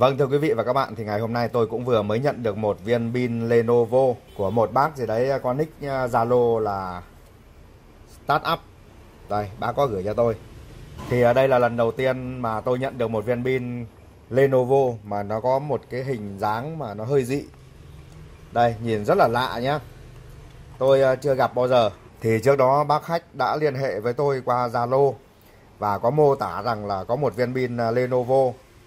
Vâng, thưa quý vị và các bạn, thì ngày hôm nay tôi cũng vừa mới nhận được một viên pin Lenovo của một bác gì đấy có nick Zalo là Startup. Đây, bác có gửi cho tôi. Thì đây là lần đầu tiên mà tôi nhận được một viên pin Lenovo mà nó có một cái hình dáng mà nó hơi dị. Đây, nhìn rất là lạ nhá. Tôi chưa gặp bao giờ. Thì trước đó bác khách đã liên hệ với tôi qua Zalo và có mô tả rằng là có một viên pin Lenovo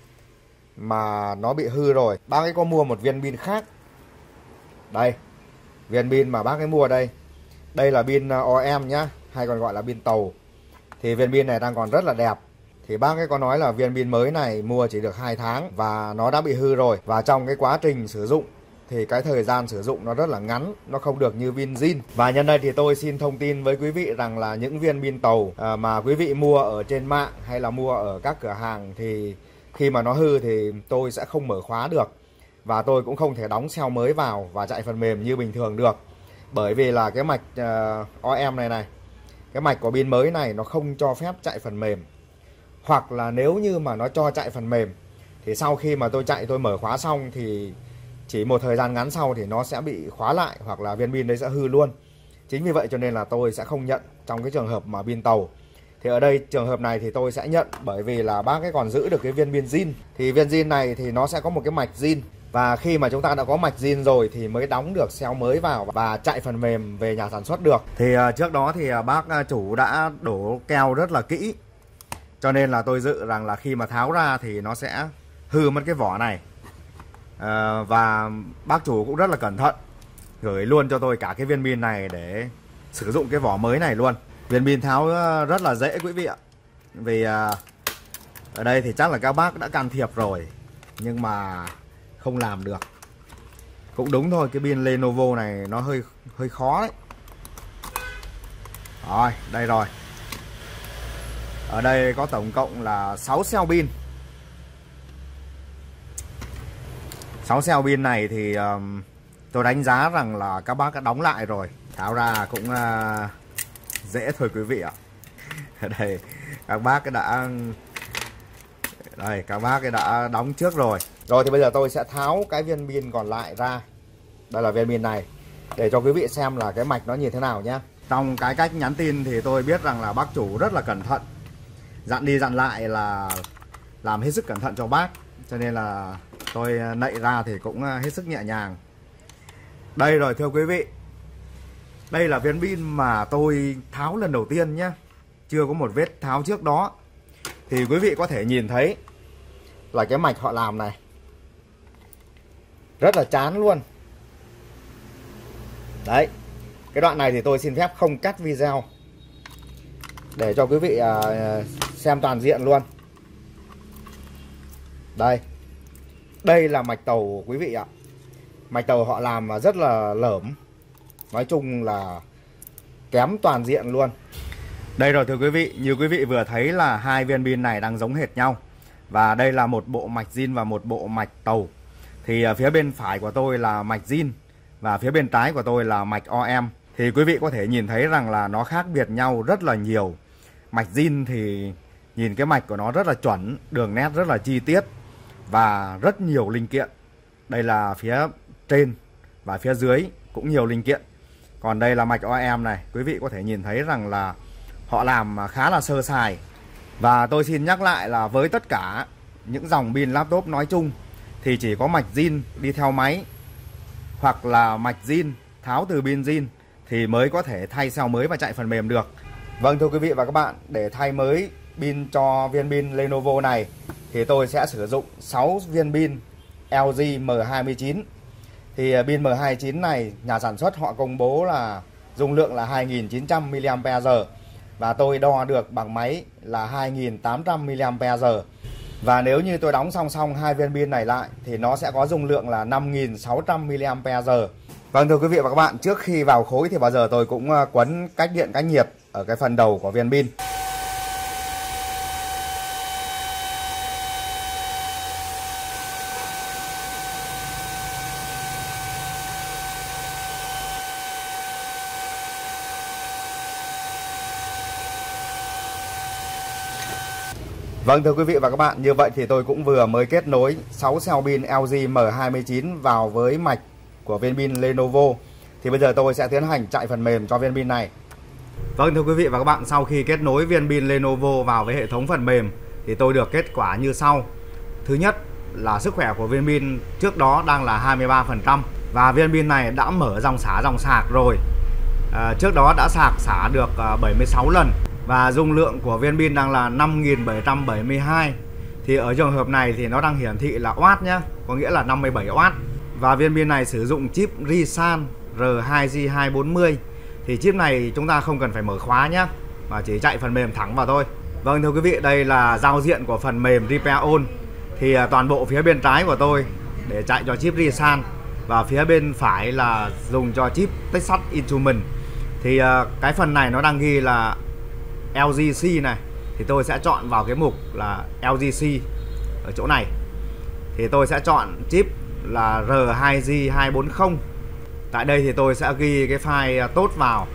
mà nó bị hư rồi. Bác ấy có mua một viên pin khác. Đây, viên pin mà bác ấy mua đây. Đây là pin OM nhá, hay còn gọi là pin tàu. Thì viên pin này đang còn rất là đẹp. Thì bác ấy có nói là viên pin mới này mua chỉ được 2 tháng và nó đã bị hư rồi. Và trong cái quá trình sử dụng thì cái thời gian sử dụng nó rất là ngắn, nó không được như pin zin. Và nhân đây thì tôi xin thông tin với quý vị rằng là những viên pin tàu mà quý vị mua ở trên mạng hay là mua ở các cửa hàng thì khi mà nó hư thì tôi sẽ không mở khóa được. Và tôi cũng không thể đóng cell mới vào và chạy phần mềm như bình thường được. Bởi vì là cái mạch OM này, cái mạch của pin mới này nó không cho phép chạy phần mềm. Hoặc là nếu như mà nó cho chạy phần mềm thì sau khi mà tôi mở khóa xong thì chỉ một thời gian ngắn sau thì nó sẽ bị khóa lại hoặc là viên pin đấy sẽ hư luôn. Chính vì vậy cho nên là tôi sẽ không nhận trong cái trường hợp mà pin tàu. Thì ở đây trường hợp này thì tôi sẽ nhận bởi vì là bác ấy còn giữ được cái viên pin zin. Thì viên zin này thì nó sẽ có một cái mạch zin. Và khi mà chúng ta đã có mạch zin rồi thì mới đóng được cell mới vào và chạy phần mềm về nhà sản xuất được. Thì trước đó thì bác chủ đã đổ keo rất là kỹ. Cho nên là tôi dự rằng là khi mà tháo ra thì nó sẽ hư mất cái vỏ này. Và bác chủ cũng rất là cẩn thận, gửi luôn cho tôi cả cái viên pin này để sử dụng cái vỏ mới này luôn. Viên pin tháo rất là dễ quý vị ạ. Vì ở đây thì chắc là các bác đã can thiệp rồi nhưng mà không làm được. Cũng đúng thôi, cái pin Lenovo này nó hơi khó đấy. Rồi, đây rồi. Ở đây có tổng cộng là 6 cell pin. 6 cell pin này thì tôi đánh giá rằng là các bác đã đóng lại rồi. Tháo ra cũng dễ thôi quý vị ạ. Ở đây các bác đã đóng trước rồi. Rồi thì bây giờ tôi sẽ tháo cái viên pin còn lại ra. Đây là viên pin này để cho quý vị xem là cái mạch nó như thế nào nhé. Trong cái cách nhắn tin thì tôi biết rằng là bác chủ rất là cẩn thận, dặn đi dặn lại là làm hết sức cẩn thận cho bác. Cho nên là tôi nạy ra thì cũng hết sức nhẹ nhàng. Đây rồi thưa quý vị. Đây là viên pin mà tôi tháo lần đầu tiên nhé. Chưa có một vết tháo trước đó. Thì quý vị có thể nhìn thấy là cái mạch họ làm này rất là chán luôn. Đấy. Cái đoạn này thì tôi xin phép không cắt video để cho quý vị xem toàn diện luôn. Đây. Đây là mạch tàu quý vị ạ. Mạch tàu họ làm mà rất là lởm. Nói chung là kém toàn diện luôn. Đây rồi thưa quý vị, như quý vị vừa thấy là hai viên pin này đang giống hệt nhau. Và đây là một bộ mạch zin và một bộ mạch tàu. Thì phía bên phải của tôi là mạch zin và phía bên trái của tôi là mạch OM. Thì quý vị có thể nhìn thấy rằng là nó khác biệt nhau rất là nhiều. Mạch zin thì nhìn cái mạch của nó rất là chuẩn, đường nét rất là chi tiết và rất nhiều linh kiện. Đây là phía trên và phía dưới cũng nhiều linh kiện. Còn đây là mạch OM này, quý vị có thể nhìn thấy rằng là họ làm khá là sơ sài. Và tôi xin nhắc lại là với tất cả những dòng pin laptop nói chung thì chỉ có mạch zin đi theo máy hoặc là mạch zin tháo từ pin zin thì mới có thể thay cell mới và chạy phần mềm được. Vâng thưa quý vị và các bạn, để thay mới pin cho viên pin Lenovo này thì tôi sẽ sử dụng 6 viên pin LG M29. Thì pin M29 này nhà sản xuất họ công bố là dung lượng là 2900 mAh và tôi đo được bằng máy là 2800 mAh. Và nếu như tôi đóng song song hai viên pin này lại thì nó sẽ có dung lượng là 5600 mAh. Vâng thưa quý vị và các bạn, trước khi vào khối thì bao giờ tôi cũng quấn cách điện cách nhiệt ở cái phần đầu của viên pin. Vâng, thưa quý vị và các bạn, như vậy thì tôi cũng vừa mới kết nối 6 cell pin LG M29 vào với mạch của viên pin Lenovo. Thì bây giờ tôi sẽ tiến hành chạy phần mềm cho viên pin này. Vâng, thưa quý vị và các bạn, sau khi kết nối viên pin Lenovo vào với hệ thống phần mềm thì tôi được kết quả như sau. Thứ nhất là sức khỏe của viên pin trước đó đang là 23% và viên pin này đã mở dòng sạc rồi. Trước đó đã xả được 76 lần và dung lượng của viên pin đang là 5772. Thì ở trường hợp này thì nó đang hiển thị là oát nhé, có nghĩa là 57W. Và viên pin này sử dụng chip Rissan R2G240. Thì chip này chúng ta không cần phải mở khóa nhé, mà chỉ chạy phần mềm thẳng vào thôi. Vâng, thưa quý vị, đây là giao diện của phần mềm RepairOn. Thì toàn bộ phía bên trái của tôi để chạy cho chip Rissan và phía bên phải là dùng cho chip Texas Instruments. Thì cái phần này nó đang ghi là LGC này, thì tôi sẽ chọn vào cái mục là LGC ở chỗ này. Thì tôi sẽ chọn chip là R2G240. Tại đây thì tôi sẽ ghi cái file tốt vào.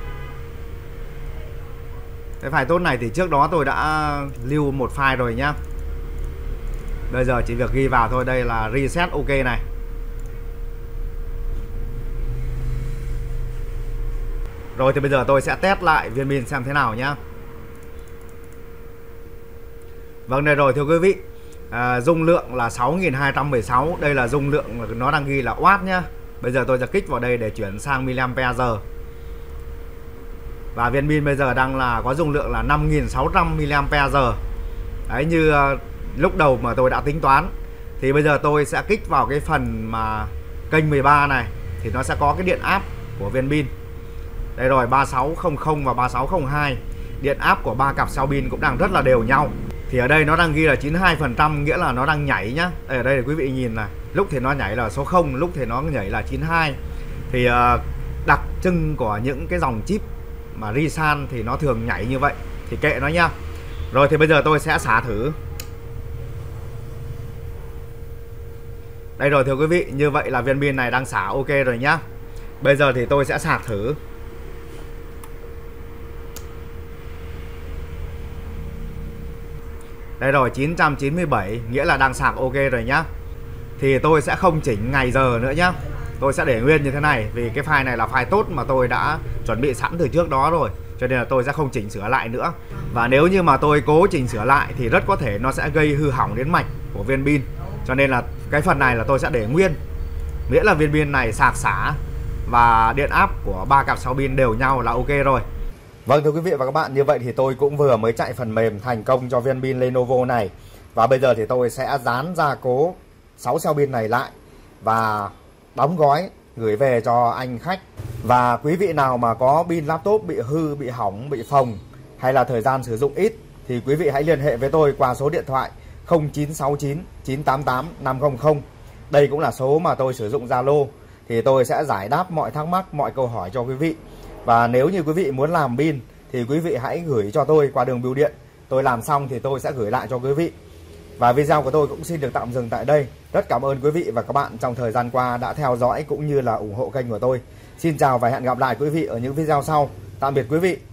Cái file tốt này thì trước đó tôi đã lưu một file rồi nhá. Bây giờ chỉ việc ghi vào thôi. Đây là reset OK này. Rồi thì bây giờ tôi sẽ test lại viên pin xem thế nào nhá. Vâng, đây rồi thưa quý vị. Dung lượng là 6216. Đây là dung lượng nó đang ghi là oát nhá. Bây giờ tôi sẽ kích vào đây để chuyển sang mAh. Và viên pin bây giờ đang là có dung lượng là 5600 mAh. Đấy, như lúc đầu mà tôi đã tính toán. Thì bây giờ tôi sẽ kích vào cái phần mà kênh 13 này thì nó sẽ có cái điện áp của viên pin. Đây rồi, 3600 và 3602. Điện áp của ba cặp sao pin cũng đang rất là đều nhau. Thì ở đây nó đang ghi là 92%, nghĩa là nó đang nhảy nhá. Ở đây quý vị nhìn này, lúc thì nó nhảy là số 0, lúc thì nó nhảy là 92. Thì đặc trưng của những cái dòng chip mà Rissan thì nó thường nhảy như vậy. Thì kệ nó nhá. Rồi thì bây giờ tôi sẽ xả thử. Đây rồi thưa quý vị, như vậy là viên pin này đang xả OK rồi nhá. Bây giờ thì tôi sẽ sạc thử. Đây rồi, 997, nghĩa là đang sạc OK rồi nhá. Thì tôi sẽ không chỉnh ngày giờ nữa nhá. Tôi sẽ để nguyên như thế này, vì cái file này là file tốt mà tôi đã chuẩn bị sẵn từ trước đó rồi, cho nên là tôi sẽ không chỉnh sửa lại nữa. Và nếu như mà tôi cố chỉnh sửa lại thì rất có thể nó sẽ gây hư hỏng đến mạch của viên pin. Cho nên là cái phần này là tôi sẽ để nguyên, miễn là viên pin này sạc xả và điện áp của ba cặp sao pin đều nhau là OK rồi. Vâng, thưa quý vị và các bạn, như vậy thì tôi cũng vừa mới chạy phần mềm thành công cho viên pin Lenovo này. Và bây giờ thì tôi sẽ dán gia cố 6 cell pin này lại và đóng gói gửi về cho anh khách. Và quý vị nào mà có pin laptop bị hư, bị hỏng, bị phồng hay là thời gian sử dụng ít thì quý vị hãy liên hệ với tôi qua số điện thoại 0969 988 500. Đây cũng là số mà tôi sử dụng Zalo. Thì tôi sẽ giải đáp mọi thắc mắc, mọi câu hỏi cho quý vị. Và nếu như quý vị muốn làm pin thì quý vị hãy gửi cho tôi qua đường bưu điện. Tôi làm xong thì tôi sẽ gửi lại cho quý vị. Và video của tôi cũng xin được tạm dừng tại đây. Rất cảm ơn quý vị và các bạn trong thời gian qua đã theo dõi cũng như là ủng hộ kênh của tôi. Xin chào và hẹn gặp lại quý vị ở những video sau. Tạm biệt quý vị.